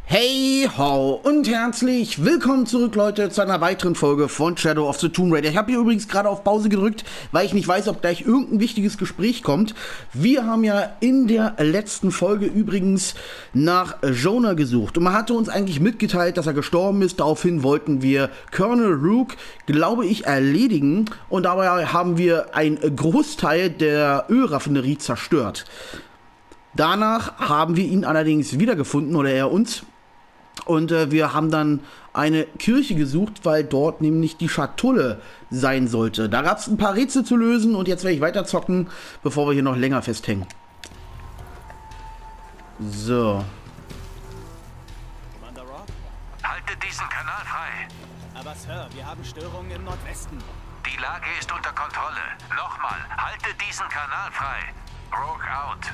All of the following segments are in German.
Hey ho und herzlich willkommen zurück, Leute, zu einer weiteren Folge von Shadow of the Tomb Raider. Ich habe hier übrigens gerade auf Pause gedrückt, weil ich nicht weiß, ob gleich irgendein wichtiges Gespräch kommt. Wir haben ja in der letzten Folge übrigens nach Jonah gesucht und man hatte uns eigentlich mitgeteilt, dass er gestorben ist. Daraufhin wollten wir Colonel Rook, glaube ich, erledigen und dabei haben wir einen Großteil der Ölraffinerie zerstört. Danach haben wir ihn allerdings wiedergefunden, oder er uns. Und wir haben dann eine Kirche gesucht, weil dort nämlich die Schatulle sein sollte. Da gab es ein paar Rätsel zu lösen und jetzt werde ich weiter zocken, bevor wir hier noch länger festhängen. So. Commander Rock? Haltet diesen Kanal frei. Aber Sir, wir haben Störungen im Nordwesten. Die Lage ist unter Kontrolle. Nochmal, haltet diesen Kanal frei. Rogue out.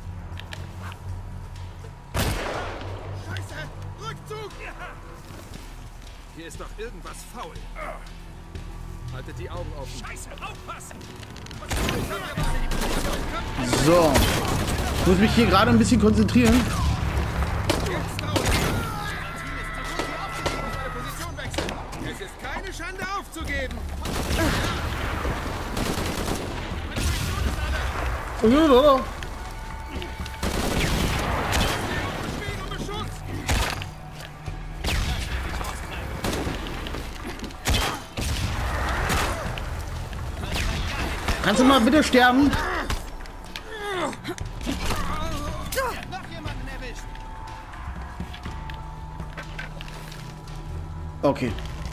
Scheiße! Rückzug! Hier ist doch irgendwas faul. Haltet die Augen offen. Scheiße, aufpassen! So. Ich muss mich hier gerade ein bisschen konzentrieren. Jetzt raus! Seine Position wechseln. Es ist keine Schande aufzugeben. Kannst du mal bitte sterben? Noch jemanden erwischt. Okay.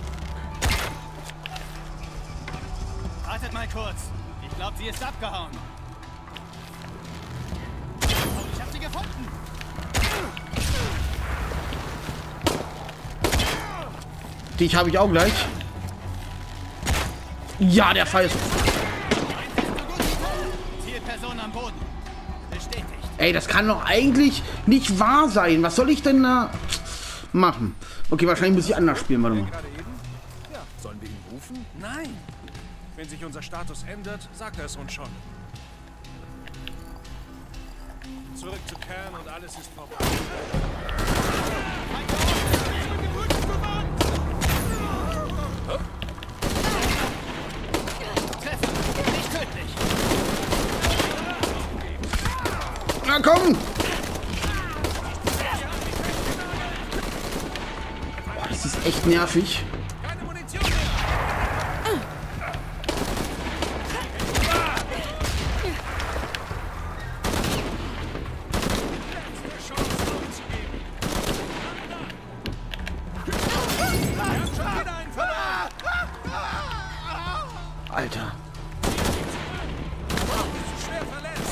Wartet mal kurz. Ich glaube, sie ist abgehauen. Oh, ich habe sie gefunden. Dich habe ich auch gleich. Ja, der Fall ist... Zielperson am Boden. Bestätigt. Ey, das kann doch eigentlich nicht wahr sein. Was soll ich denn da machen? Okay, wahrscheinlich muss ich anders spielen. Warte mal. Gerade eben? Ja. Sollen wir ihn rufen? Nein! Wenn sich unser Status ändert, sagt er es uns schon. Zurück zu Kern und alles ist vorbei. Treffer. Nicht tödlich. Na komm! Boah, das ist echt nervig. Keine Munition mehr! Letzte Chance aufzugeben. Wir haben schon wieder einen verloren! Alter. Schwer verletzt!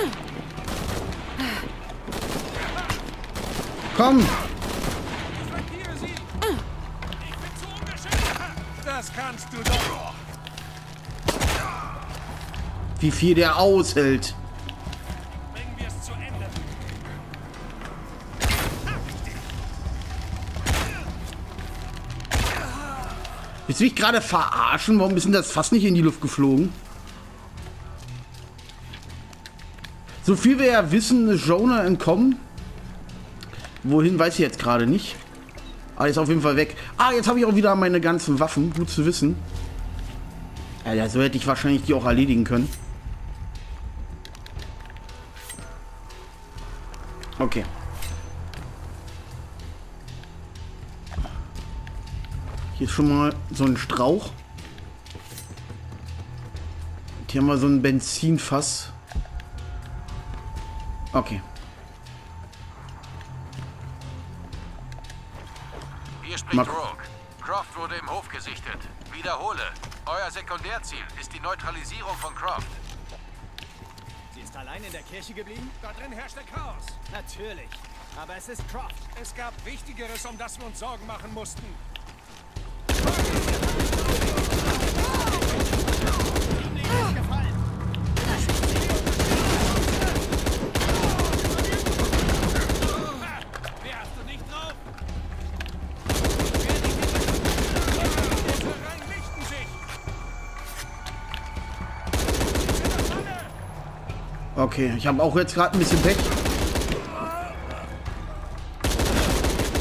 Komm! Flankiere sie! Ich bin zu ungeschickt! Das kannst du doch! Wie viel der aushält. Bringen wir es zu Ende! Willst du mich gerade verarschen? Warum ist denn das fast nicht in die Luft geflogen? So viel wir ja wissen, ist Jonah entkommen. Wohin, weiß ich jetzt gerade nicht. Aber ist auf jeden Fall weg. Ah, jetzt habe ich auch wieder meine ganzen Waffen. Gut zu wissen. Alter, so hätte ich wahrscheinlich die auch erledigen können. Okay. Hier ist schon mal so ein Strauch. Und hier haben wir so ein Benzinfass. Okay. Hier spricht Mark. Rogue. Croft wurde im Hof gesichtet. Wiederhole. Euer Sekundärziel ist die Neutralisierung von Croft. Sie ist allein in der Kirche geblieben? Da drin herrschte Chaos. Natürlich. Aber es ist Croft. Es gab Wichtigeres, um das wir uns Sorgen machen mussten. Ihm ist gefallen. Wer hast du nicht drauf? Reinrichten sich! Okay, ich habe auch jetzt gerade ein bisschen Pech.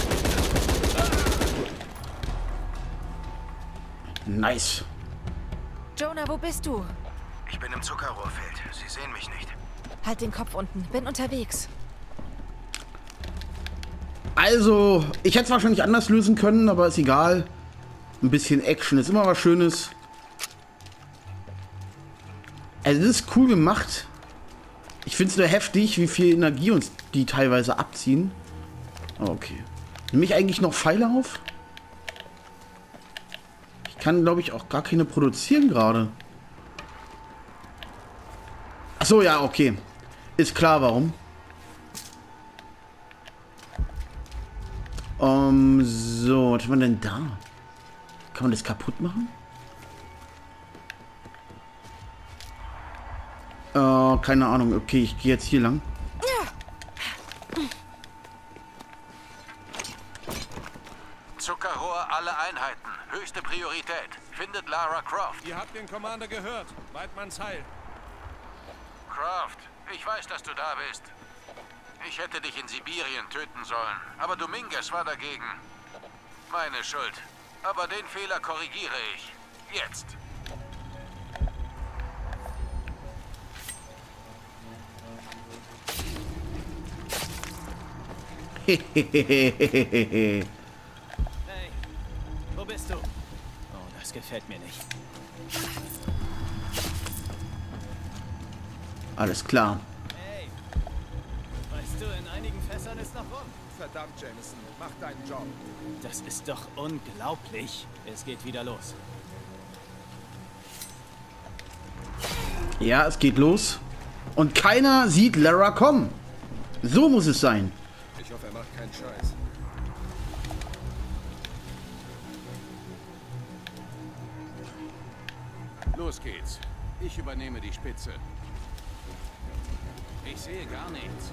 Nice. Jonah, wo bist du? Ich bin im Zuckerrohrfeld. Sie sehen mich nicht. Halt den Kopf unten. Bin unterwegs. Also, ich hätte es wahrscheinlich anders lösen können, aber ist egal. Ein bisschen Action ist immer was Schönes. Also, das ist cool gemacht. Ich finde es nur heftig, wie viel Energie uns die teilweise abziehen. Okay. Nehme ich eigentlich noch Pfeile auf? Ich kann, glaube ich, auch gar keine produzieren gerade. Achso, ja, okay. Ist klar, warum. So, was haben wir denn da? Kann man das kaputt machen? Keine Ahnung. Okay, ich gehe jetzt hier lang. Zuckerrohr, alle Einheiten. Höchste Priorität. Findet Lara Croft. Ihr habt den Commander gehört. Weidmanns Heil. Croft, ich weiß, dass du da bist. Ich hätte dich in Sibirien töten sollen, aber Dominguez war dagegen. Meine Schuld. Aber den Fehler korrigiere ich. Jetzt. Hey, wo bist du? Oh, das gefällt mir nicht. Alles klar. Hey, weißt du, in einigen Fässern ist noch rum. Verdammt, Jameson. Mach deinen Job. Das ist doch unglaublich. Es geht wieder los. Ja, es geht los. Und keiner sieht Lara kommen. So muss es sein. Ich hoffe, er macht keinen Scheiß. Los geht's. Ich übernehme die Spitze. Ich sehe gar nichts.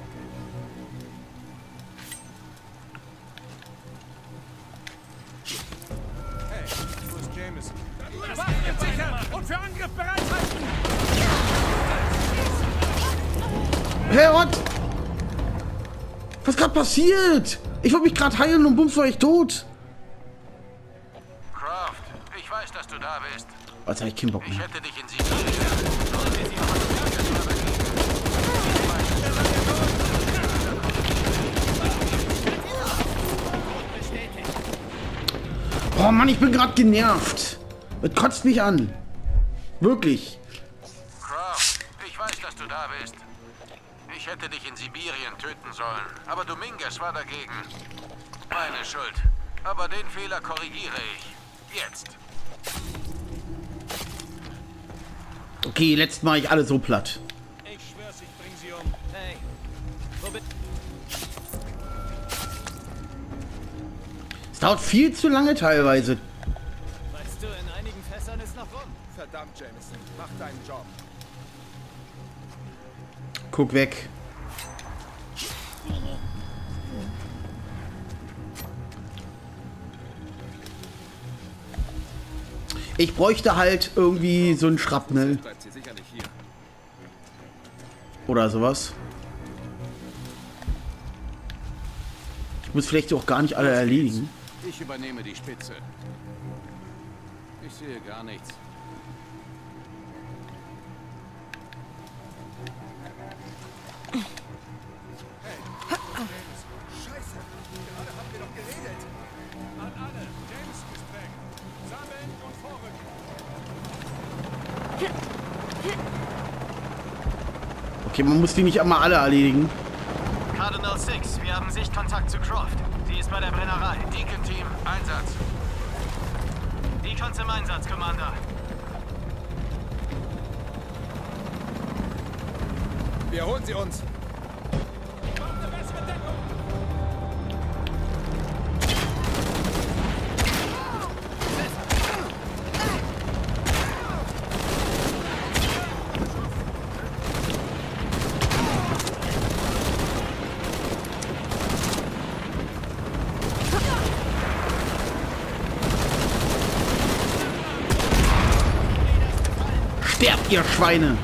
Hey, wo ist Jameson? Waffen sichern und für Angriff bereithalten! Hey, what? Was ist gerade passiert? Ich wollte mich gerade heilen und bums war ich tot. Croft, ich weiß, dass du da bist. Jetzt habe ich keinen Bock Ich mehr. hätte dich in Sibirien. Oh Mann, ich bin gerade genervt. Das kotzt mich an. Wirklich. Croft, ich weiß, dass du da bist. Ich hätte dich in Sibirien töten sollen, aber Dominguez war dagegen. Meine Schuld. Aber den Fehler korrigiere ich. Jetzt. Okay, letztes Mal ich alle so platt. Ich schwör's, ich bring sie um. Hey, wo bist Es dauert viel zu lange teilweise. Weißt du, in einigen Fässern ist noch rum. Verdammt, Jameson. Mach deinen Job. Guck weg. Ich bräuchte halt irgendwie so ein Schrapnell Bleibt sie sicherlich hier. oder sowas. Ich muss vielleicht auch gar nicht alle erledigen. Ich übernehme die Spitze. Ich sehe gar nichts. Scheiße. Gerade haben wir doch geredet. An alle. Jameson ist weg. Sammeln und vorrücken. Okay, man muss die nicht einmal alle erledigen. Cardinal 6, wir haben Sichtkontakt zu Croft. Sie ist bei der Brennerei. Deacon-Team, Einsatz. Deacons im Einsatz, Commander. Wir holen sie uns. Sterbt, ihr Schweine!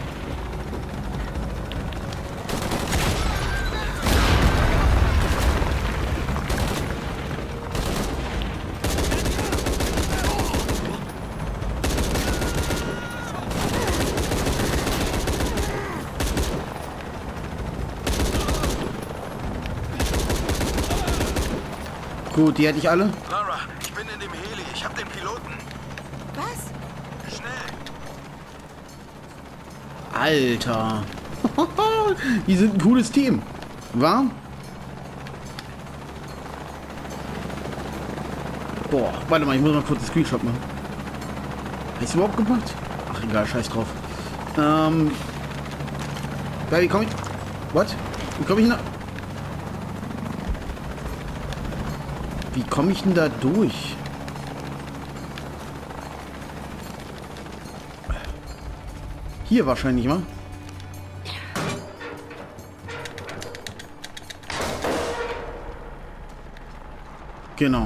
Gut, die hätte ich alle. Lara, ich bin in dem Heli. Ich hab den Piloten. Was? Schnell. Alter. Die sind ein cooles Team. Wa? Boah, warte mal, ich muss mal kurz einen Screenshot machen. Hast du überhaupt gemacht? Ach egal, scheiß drauf. Wie komme ich... What? Wie komme ich denn da... Wie komme ich denn da durch? Hier wahrscheinlich, wa? Genau.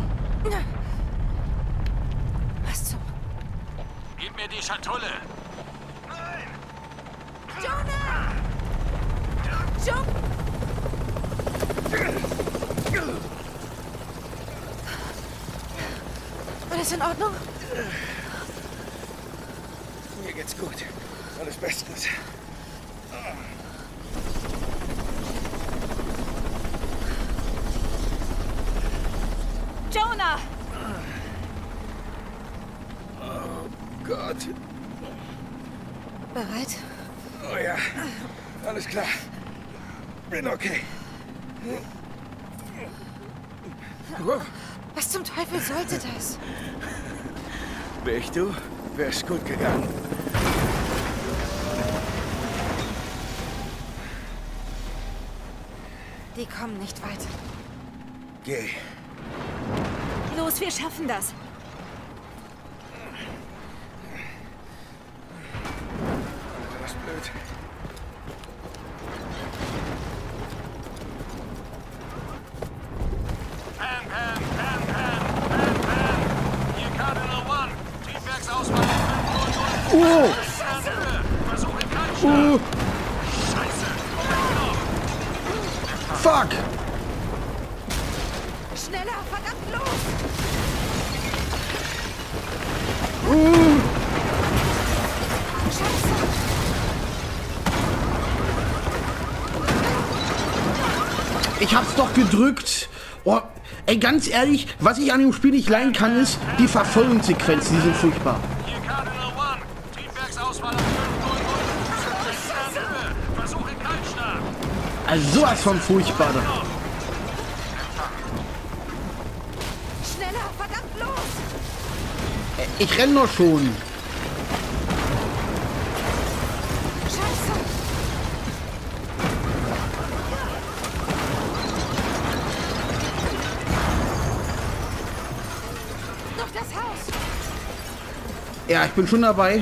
Was zum... Gib mir die Schatulle. Jonah! Jonah! Alles in Ordnung? Mir geht's gut. Alles bestens. Jonah! Gott. Bereit? Oh ja. Alles klar. Bin okay. Was zum Teufel sollte das? Wär ich du, wär's gut gegangen. Die kommen nicht weiter. Geh. Los, wir schaffen das. Das ist blöd. Pam. Hier Cardinal One. Triebwerksausfall. Oh! Versuche keinen Scheiße. Fuck! Schneller, verdammt los! Scheiße! Ich hab's doch gedrückt. Oh, ey, ganz ehrlich, was ich an dem Spiel nicht leiden kann, ist die Verfolgungssequenzen, die sind furchtbar. Hier Cardinal One. Triebwerksausfall auf 500. Versuche Kaltstart. Also sowas von furchtbar. Schneller, verdammt los! Ich renn doch schon. Scheiße! Durch das Haus! Ja, ich bin schon dabei.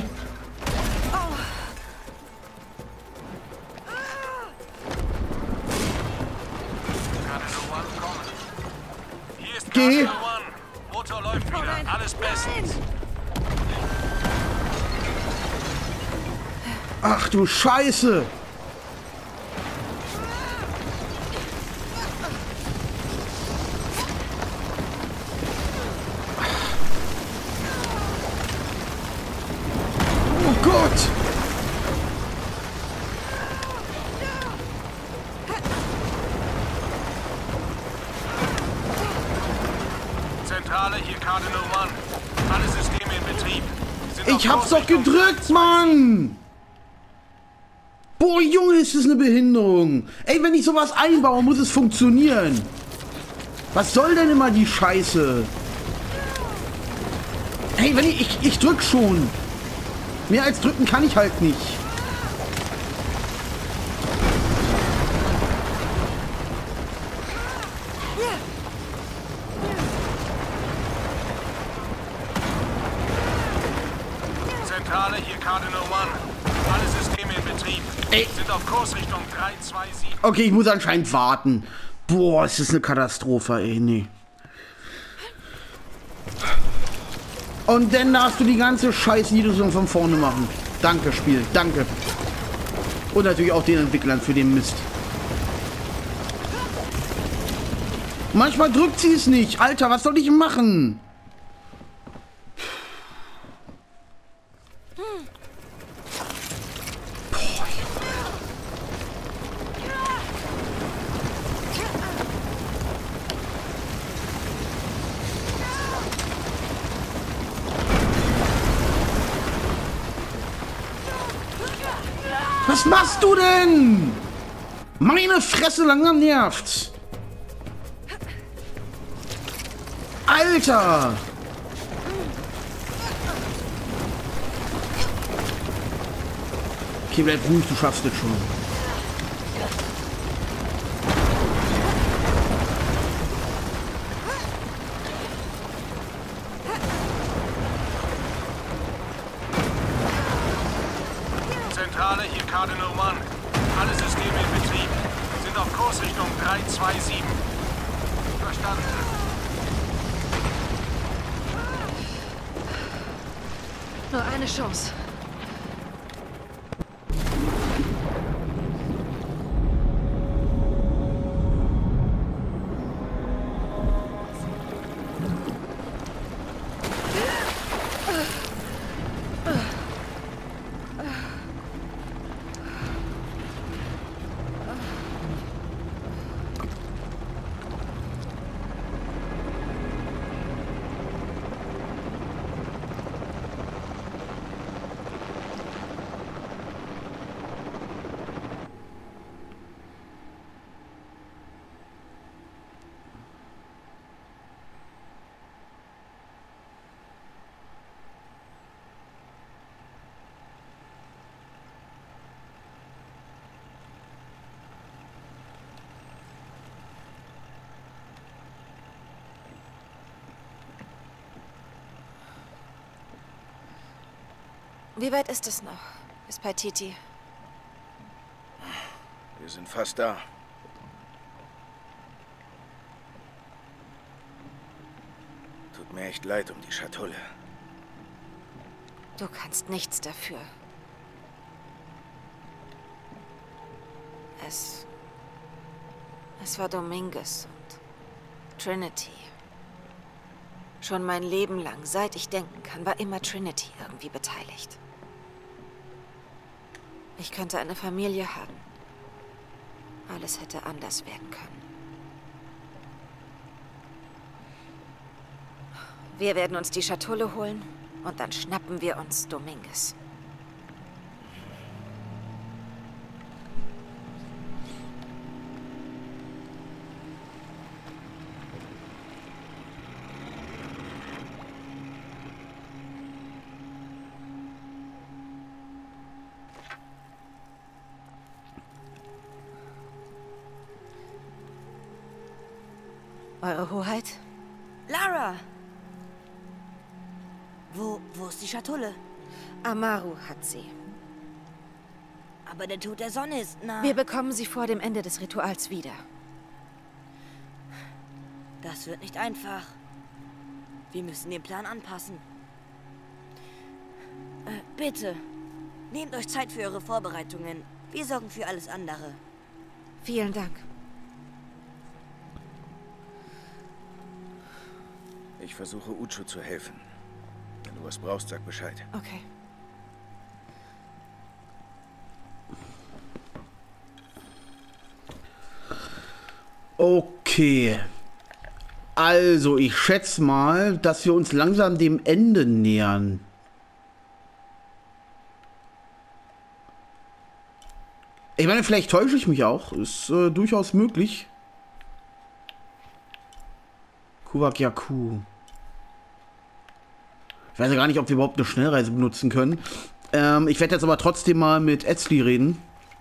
Cardinal One kommen. Hier ist Geh. Cardinal One. Motor läuft wieder. nein. Alles bestens. Ach du Scheiße. Oh Gott. Zentrale, hier Cardinal One. Alle Systeme in Betrieb. Sind Ich auf hab's doch Kurs Richtung gedrückt, Mann. Boah, Junge, ist das eine Behinderung. Ey, wenn ich sowas einbaue, muss es funktionieren. Was soll denn immer die Scheiße? Hey, wenn ich drück schon. Mehr als drücken kann ich halt nicht. Zentrale, hier Cardinal One. Alle Systeme in Betrieb. Ey. Sind auf Kurs Richtung 327. Okay, ich muss anscheinend warten. Boah, es ist eine Katastrophe, ey, nee. Und dann darfst du die ganze Scheiß-Niederung von vorne machen. Danke, Spiel, danke. Und natürlich auch den Entwicklern für den Mist. Manchmal drückt sie es nicht. Alter, was soll ich machen? Was machst du denn? Meine Fresse, langsam nervt's. Alter! Okay, bleib ruhig, du schaffst das schon. Zentrale, hier Cardinal One. Alle Systeme in Betrieb. Sind auf Kursrichtung 327. Verstanden. Nur eine Chance. Wie weit ist es noch? Bis Paititi. Wir sind fast da. Tut mir echt leid um die Schatulle. Du kannst nichts dafür. Es war Dominguez und Trinity. Schon mein Leben lang, seit ich denken kann, war immer Trinity irgendwie beteiligt. Ich könnte eine Familie haben. Alles hätte anders werden können. Wir werden uns die Schatulle holen und dann schnappen wir uns Dominguez. Eure Hoheit? Lara! Wo ist die Schatulle? Amaru hat sie. Aber der Tod der Sonne ist nah. Wir bekommen sie vor dem Ende des Rituals wieder. Das wird nicht einfach. Wir müssen den Plan anpassen. Bitte, nehmt euch Zeit für eure Vorbereitungen. Wir sorgen für alles andere. Vielen Dank. Ich versuche Uchu zu helfen. Wenn du was brauchst, sag Bescheid. Okay. Okay. Also, ich schätze mal, dass wir uns langsam dem Ende nähern. Ich meine, vielleicht täusche ich mich auch. Ist durchaus möglich. Kuvak Yaku. Ich weiß ja gar nicht, ob wir überhaupt eine Schnellreise benutzen können. Ich werde jetzt aber trotzdem mal mit Etzli reden.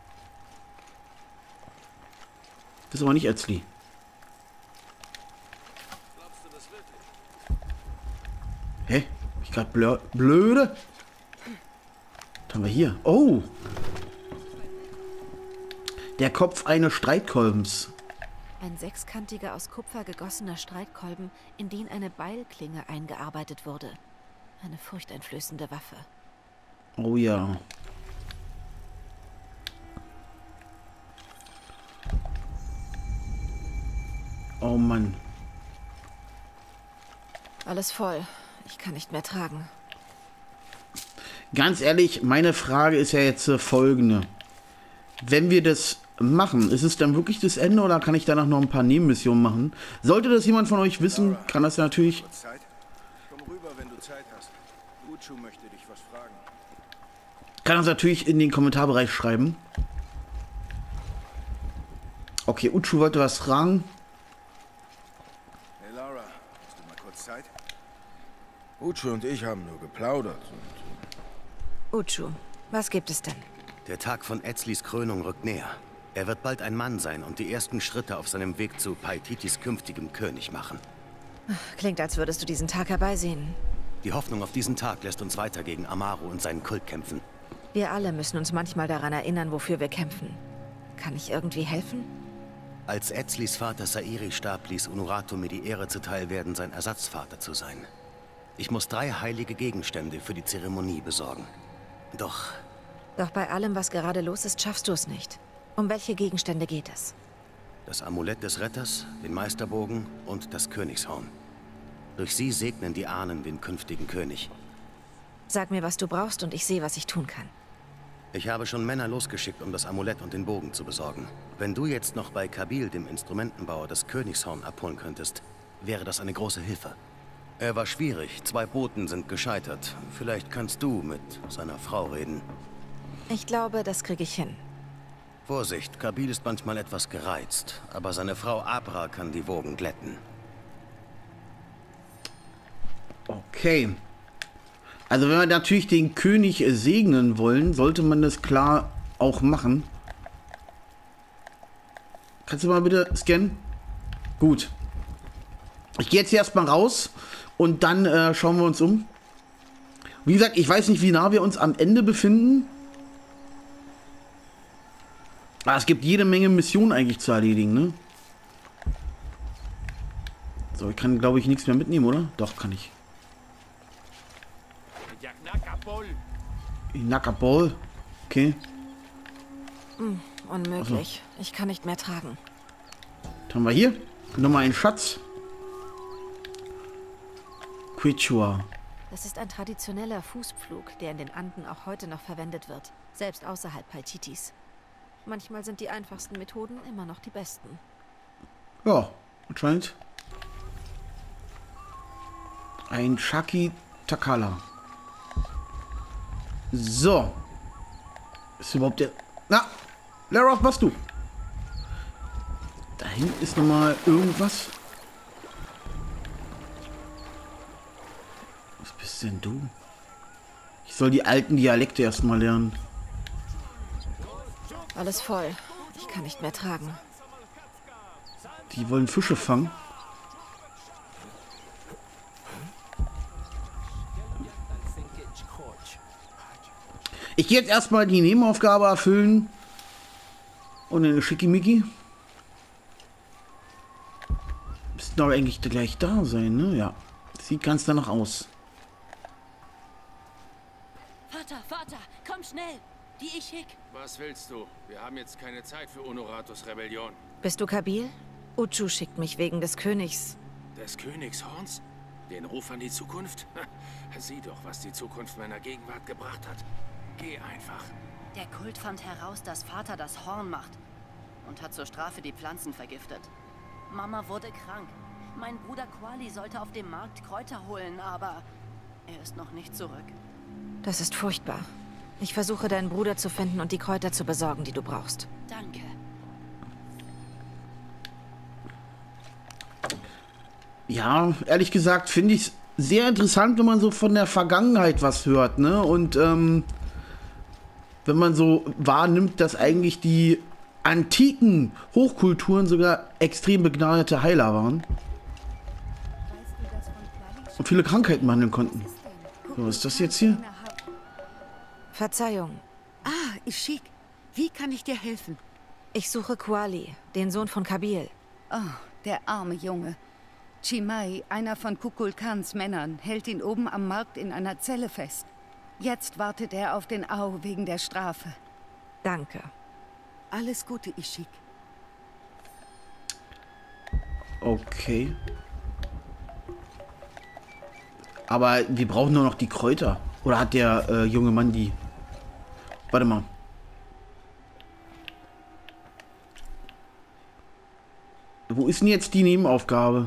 Das ist aber nicht Etzli. Hä? Ich gerade blöde? Was haben wir hier? Oh! Der Kopf eines Streitkolbens. Ein sechskantiger, aus Kupfer gegossener Streitkolben, in den eine Beilklinge eingearbeitet wurde. Eine furchteinflößende Waffe. Oh ja. Oh Mann. Alles voll. Ich kann nicht mehr tragen. Ganz ehrlich, meine Frage ist ja jetzt folgende. Wenn wir das machen, ist es dann wirklich das Ende oder kann ich danach noch ein paar Nebenmissionen machen? Sollte das jemand von euch wissen, kann das natürlich... Kurz Zeit? Komm rüber, wenn du Zeit hast. Uchu möchte dich was fragen. Kann uns natürlich in den Kommentarbereich schreiben. Okay, Uchu wollte was fragen. Hey Laura, hast du mal kurz Zeit? Uchu und ich haben nur geplaudert und... Uchu, was gibt es denn? Der Tag von Etzlis Krönung rückt näher. Er wird bald ein Mann sein und die ersten Schritte auf seinem Weg zu Paititis künftigem König machen. Klingt, als würdest du diesen Tag herbeisehen. Die Hoffnung auf diesen Tag lässt uns weiter gegen Amaru und seinen Kult kämpfen. Wir alle müssen uns manchmal daran erinnern, wofür wir kämpfen. Kann ich irgendwie helfen? Als Etzlis Vater Sairi starb, ließ Unuratu mir die Ehre zuteil werden, sein Ersatzvater zu sein. Ich muss 3 heilige Gegenstände für die Zeremonie besorgen. Doch bei allem, was gerade los ist, schaffst du es nicht. Um welche Gegenstände geht es? das Amulett des Retters, den Meisterbogen und das Königshorn. Durch sie segnen die Ahnen den künftigen König. Sag mir, was du brauchst und ich sehe, was ich tun kann. Ich habe schon Männer losgeschickt, um das Amulett und den Bogen zu besorgen. Wenn du jetzt noch bei Kabil, dem Instrumentenbauer, das Königshorn abholen könntest, wäre das eine große Hilfe. Er war schwierig, 2 Boten sind gescheitert. Vielleicht kannst du mit seiner Frau reden. Ich glaube, das kriege ich hin. Vorsicht, Kabil ist manchmal etwas gereizt, aber seine Frau Abra kann die Wogen glätten. Okay. Also wenn wir natürlich den König segnen wollen, sollte man das klar auch machen. Kannst du mal bitte scannen? Gut. Ich gehe jetzt hier erstmal raus und dann schauen wir uns um. Wie gesagt, ich weiß nicht, wie nah wir uns am Ende befinden. Aber es gibt jede Menge Missionen eigentlich zu erledigen, ne? So, ich kann, glaube ich, nichts mehr mitnehmen, oder? Doch, kann ich. Nakabol. Okay. Unmöglich. Also. Ich kann nicht mehr tragen. Was haben wir hier? Nochmal einen Schatz. Quichua. Das ist ein traditioneller Fußpflug, der in den Anden auch heute noch verwendet wird. Selbst außerhalb Paititis. Manchmal sind die einfachsten Methoden immer noch die besten. Ja, anscheinend. Ein Shaki Takala. So. Ist überhaupt der... Na, Lara, was machst du? Da hinten ist nochmal irgendwas. Was bist denn du? Ich soll die alten Dialekte erstmal lernen. Alles voll. Ich kann nicht mehr tragen. Die wollen Fische fangen. Ich gehe jetzt erstmal die Nebenaufgabe erfüllen. Und eine Schickimicki. Müssten doch eigentlich gleich da sein, ne? Ja. Sieht ganz danach aus. Vater, komm schnell! Die Ishik. Was willst du? Wir haben jetzt keine Zeit für Unuratus Rebellion. Bist du Kabil? Uchu schickt mich wegen des Königs. Des Königshorns? Den Ruf an die Zukunft? Sieh doch, was die Zukunft meiner Gegenwart gebracht hat. Geh einfach. Der Kult fand heraus, dass Vater das Horn macht und hat zur Strafe die Pflanzen vergiftet. Mama wurde krank. Mein Bruder Quali sollte auf dem Markt Kräuter holen, aber er ist noch nicht zurück. Das ist furchtbar. Ich versuche, deinen Bruder zu finden und die Kräuter zu besorgen, die du brauchst. Danke. Ja, ehrlich gesagt finde ich es sehr interessant, wenn man so von der Vergangenheit was hört, ne? Und wenn man so wahrnimmt, dass eigentlich die antiken Hochkulturen sogar extrem begnadete Heiler waren. Und viele Krankheiten behandeln konnten. So, was ist das jetzt hier? Verzeihung. Ah, Ishik. Wie kann ich dir helfen? Ich suche Quali, den Sohn von Kabil. Oh, der arme Junge. Chimay, einer von Kukulkans Männern, hält ihn oben am Markt in einer Zelle fest. Jetzt wartet er auf den Au wegen der Strafe. Danke. Alles Gute, Ishik. Okay. Aber wir brauchen nur noch die Kräuter. Oder hat der junge Mann die? Warte mal. Wo ist denn jetzt die Nebenaufgabe?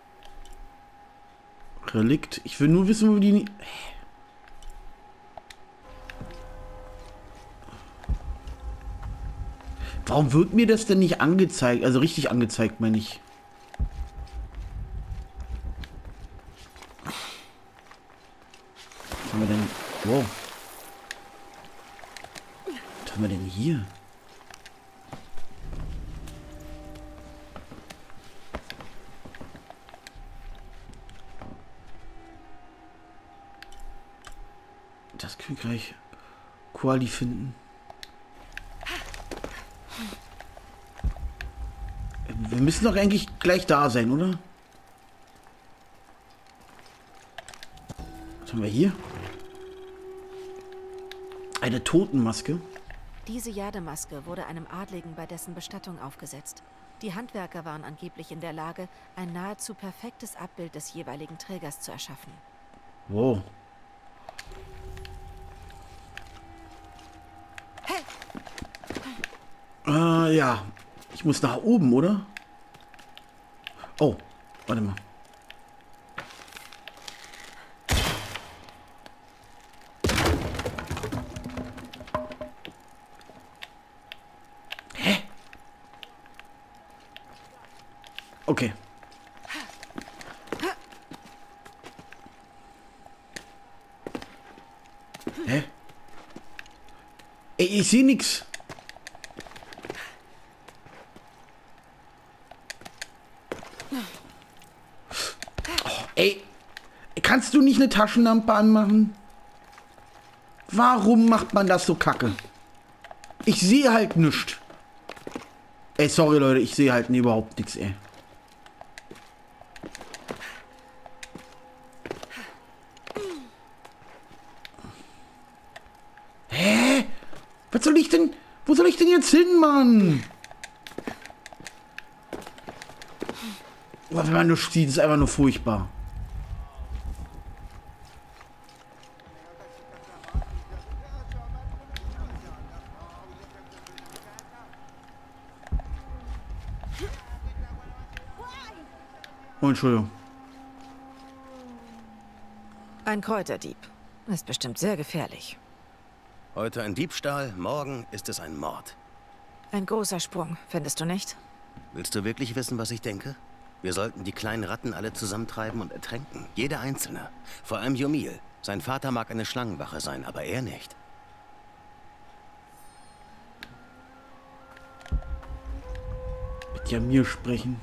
Relikt. Ich will nur wissen, wo die... Warum wird mir das denn nicht angezeigt? Also richtig angezeigt, meine ich. Was haben wir denn? Wow. Was haben wir denn hier? Das Königreich Koali finden. Wir müssen doch eigentlich gleich da sein, oder? Was haben wir hier? Eine Totenmaske. Diese Jademaske wurde einem Adligen bei dessen Bestattung aufgesetzt. Die Handwerker waren angeblich in der Lage, ein nahezu perfektes Abbild des jeweiligen Trägers zu erschaffen. Wow. Ja. Ich muss nach oben, oder? Oh, warte mal. Hä? Okay. Hä? Ey, ich sehe nichts. Ey, kannst du nicht eine Taschenlampe anmachen? Warum macht man das so kacke? Ich sehe halt nichts. Ey, sorry Leute, ich sehe halt überhaupt nichts, ey. Hä? Was soll ich denn? Wo soll ich denn jetzt hin, Mann? Oh, wenn man nur sieht, ist einfach nur furchtbar. Oh, Entschuldigung. Ein Kräuterdieb. Ist bestimmt sehr gefährlich. Heute ein Diebstahl, morgen ist es ein Mord. Ein großer Sprung, findest du nicht? Willst du wirklich wissen, was ich denke? Wir sollten die kleinen Ratten alle zusammentreiben und ertränken. Jeder einzelne. Vor allem Yumil. Sein Vater mag eine Schlangenwache sein, aber er nicht. Mit Yamir sprechen.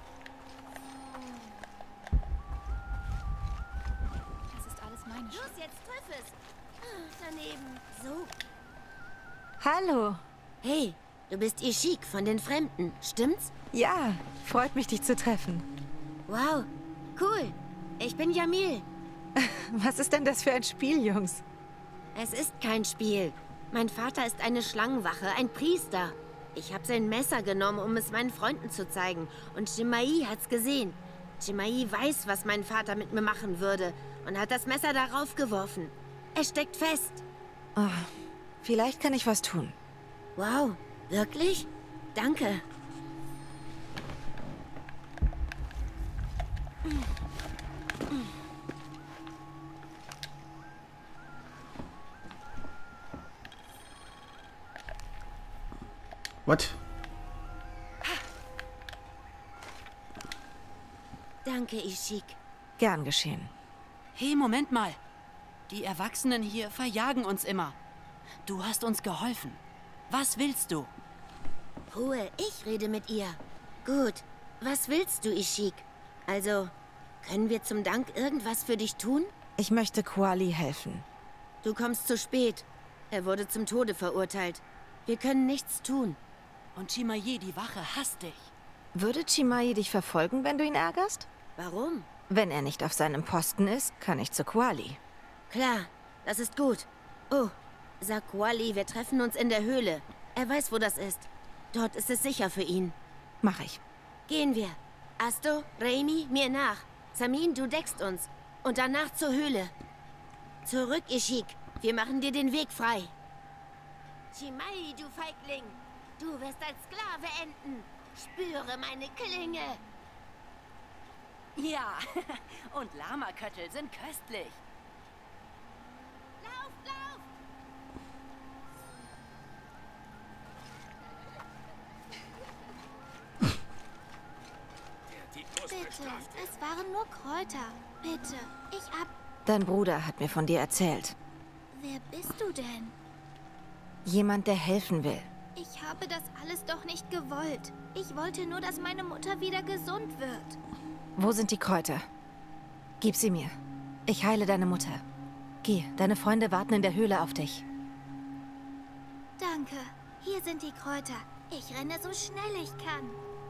Das ist alles meine Schuld. Los, jetzt triff es. Daneben. So. Hallo. Hey, du bist Ishik von den Fremden, stimmt's? Ja, freut mich, dich zu treffen. Wow, cool. Ich bin Yamil. Was ist denn das für ein Spiel, Jungs? Es ist kein Spiel. Mein Vater ist eine Schlangenwache, ein Priester. Ich habe sein Messer genommen, um es meinen Freunden zu zeigen. Und Chimay hat's gesehen. Chimay weiß, was mein Vater mit mir machen würde. Und hat das Messer darauf geworfen. Er steckt fest. Oh, vielleicht kann ich was tun. Wow, wirklich? Danke. Was? Danke, Ishik. Gern geschehen. Hey, Moment mal. Die Erwachsenen hier verjagen uns immer. Du hast uns geholfen. Was willst du? Ruhe, ich rede mit ihr. Gut, was willst du, Ishik? Also, können wir zum Dank irgendwas für dich tun? Ich möchte Koali helfen. Du kommst zu spät. Er wurde zum Tode verurteilt. Wir können nichts tun. Und Chimay, die Wache, hasst dich. Würde Chimay dich verfolgen, wenn du ihn ärgerst? Warum? Wenn er nicht auf seinem Posten ist, kann ich zu Koali. Klar, das ist gut. Oh, sag Koali, wir treffen uns in der Höhle. Er weiß, wo das ist. Dort ist es sicher für ihn. Mach ich. Gehen wir. Asto, Raimi, mir nach. Samin, du deckst uns. Und danach zur Höhle. Zurück, Ishik. Wir machen dir den Weg frei. Chimay, du Feigling. Du wirst als Sklave enden. Spüre meine Klinge. Ja, und Lamaköttel sind köstlich. Lauf, lauf! Es waren nur Kräuter. Bitte, Dein Bruder hat mir von dir erzählt. Wer bist du denn? Jemand, der helfen will. Ich habe das alles doch nicht gewollt. Ich wollte nur, dass meine Mutter wieder gesund wird. Wo sind die Kräuter? Gib sie mir. Ich heile deine Mutter. Geh, deine Freunde warten in der Höhle auf dich. Danke. Hier sind die Kräuter. Ich renne so schnell ich kann.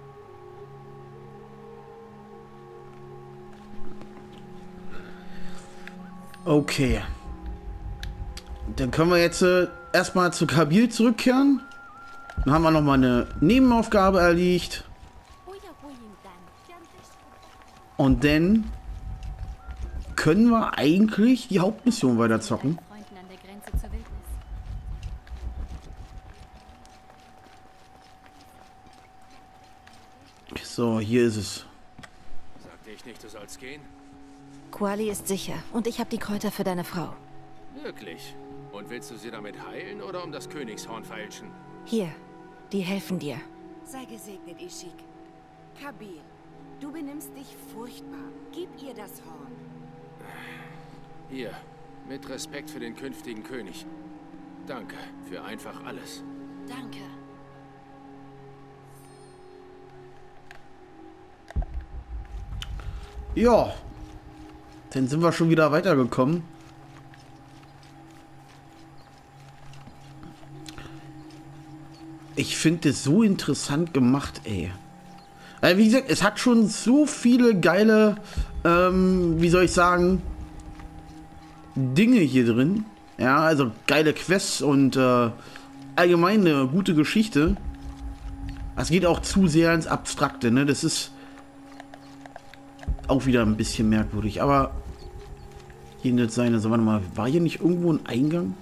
Okay. Dann können wir jetzt erstmal zu Kabil zurückkehren. Dann haben wir nochmal eine Nebenaufgabe erledigt. Und dann können wir eigentlich die Hauptmission weiter zocken. So, hier ist es. Sagte ich nicht, du sollst gehen? Quali ist sicher und ich habe die Kräuter für deine Frau. Wirklich? Und willst du sie damit heilen oder um das Königshorn feilschen? Hier, die helfen dir. Sei gesegnet, Ishik. Kabil, du benimmst dich furchtbar. Gib ihr das Horn. Hier, mit Respekt für den künftigen König. Danke für einfach alles. Danke. Ja, dann sind wir schon wieder weitergekommen. Ich finde es so interessant gemacht, ey. Also wie gesagt, es hat schon so viele geile, wie soll ich sagen, Dinge hier drin. Ja, also geile Quests und allgemein eine gute Geschichte. Es geht auch zu sehr ins Abstrakte, ne? Das ist auch wieder ein bisschen merkwürdig, aber hier nicht sein. Also warte mal, war hier nicht irgendwo ein Eingang?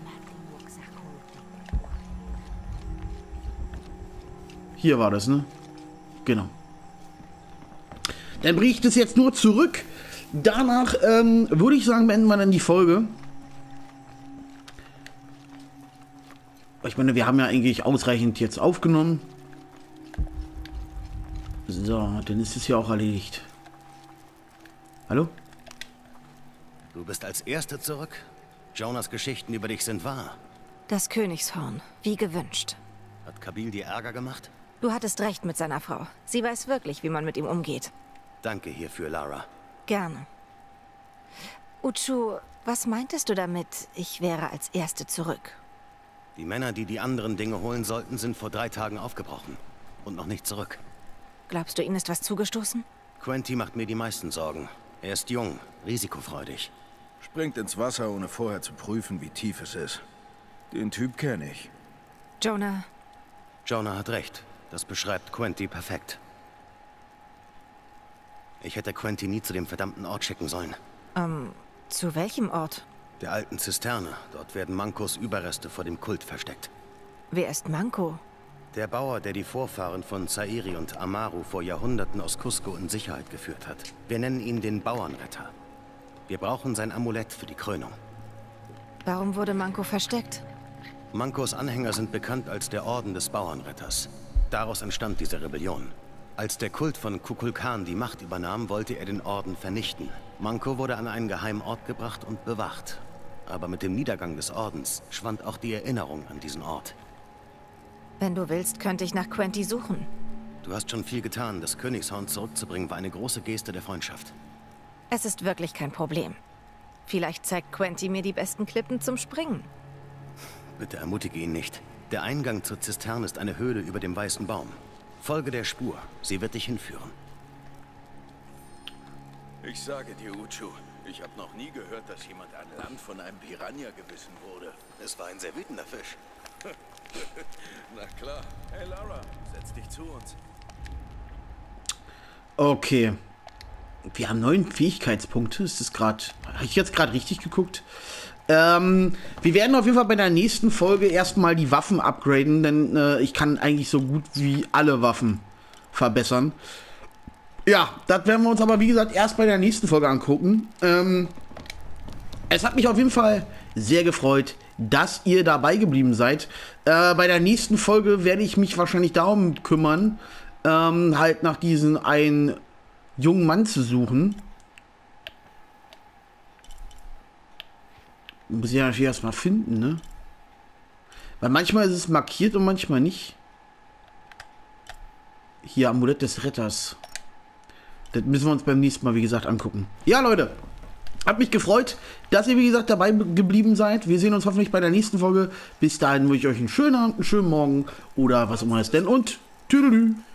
Hier war das, ne? Genau. Dann bringe ich das jetzt nur zurück. Danach würde ich sagen, beenden wir dann die Folge. Ich meine, wir haben ja eigentlich ausreichend jetzt aufgenommen. So, dann ist es ja auch erledigt. Hallo? Du bist als Erste zurück? Jonas Geschichten über dich sind wahr. Das Königshorn, wie gewünscht. Hat Kabil dir Ärger gemacht? Du hattest recht mit seiner Frau. Sie weiß wirklich, wie man mit ihm umgeht. Danke hierfür, Lara. Gerne. Uchu, was meintest du damit, ich wäre als Erste zurück? Die Männer, die die anderen Dinge holen sollten, sind vor 3 Tagen aufgebrochen. Und noch nicht zurück. Glaubst du, ihnen ist was zugestoßen? Quenty macht mir die meisten Sorgen. Er ist jung, risikofreudig. Springt ins Wasser, ohne vorher zu prüfen, wie tief es ist. Den Typ kenne ich. Jonah. Jonah hat recht. Das beschreibt Quenty perfekt. Ich hätte Quenty nie zu dem verdammten Ort schicken sollen. Zu welchem Ort? Der alten Zisterne. Dort werden Mankos Überreste vor dem Kult versteckt. Wer ist Manko? Der Bauer, der die Vorfahren von Zairi und Amaru vor Jahrhunderten aus Cusco in Sicherheit geführt hat. Wir nennen ihn den Bauernretter. Wir brauchen sein Amulett für die Krönung. Warum wurde Manko versteckt? Mankos Anhänger sind bekannt als der Orden des Bauernretters. Daraus entstand diese Rebellion. Als der Kult von Kukulkan die Macht übernahm, wollte er den Orden vernichten. Manko wurde an einen geheimen Ort gebracht und bewacht. Aber mit dem Niedergang des Ordens schwand auch die Erinnerung an diesen Ort. Wenn du willst, könnte ich nach Quenty suchen. Du hast schon viel getan. Das Königshorn zurückzubringen war eine große Geste der Freundschaft. Es ist wirklich kein Problem. Vielleicht zeigt Quenty mir die besten Klippen zum Springen. Bitte ermutige ihn nicht. Der Eingang zur Zisterne ist eine Höhle über dem weißen Baum. Folge der Spur. Sie wird dich hinführen. Ich sage dir, Uchu, ich habe noch nie gehört, dass jemand an Land von einem Piranha gebissen wurde. Es war ein sehr wütender Fisch. Na klar. Hey Lara, setz dich zu uns. Okay. Wir haben 9 Fähigkeitspunkte. Ist das gerade... Habe ich jetzt gerade richtig geguckt? Wir werden auf jeden Fall bei der nächsten Folge erstmal die Waffen upgraden, denn ich kann eigentlich so gut wie alle Waffen verbessern. Ja, das werden wir uns aber, wie gesagt, erst bei der nächsten Folge angucken. Es hat mich auf jeden Fall sehr gefreut, dass ihr dabei geblieben seid. Bei der nächsten Folge werde ich mich wahrscheinlich darum kümmern, halt nach diesen einen jungen Mann zu suchen. Muss ich ja natürlich erstmal finden, ne? Weil manchmal ist es markiert und manchmal nicht. Hier, Amulett des Retters. Das müssen wir uns beim nächsten Mal, wie gesagt, angucken. Ja, Leute. Hat mich gefreut, dass ihr, wie gesagt, dabei geblieben seid. Wir sehen uns hoffentlich bei der nächsten Folge. Bis dahin wünsche ich euch einen schönen Abend, einen schönen Morgen oder was immer es denn. Und tschüss.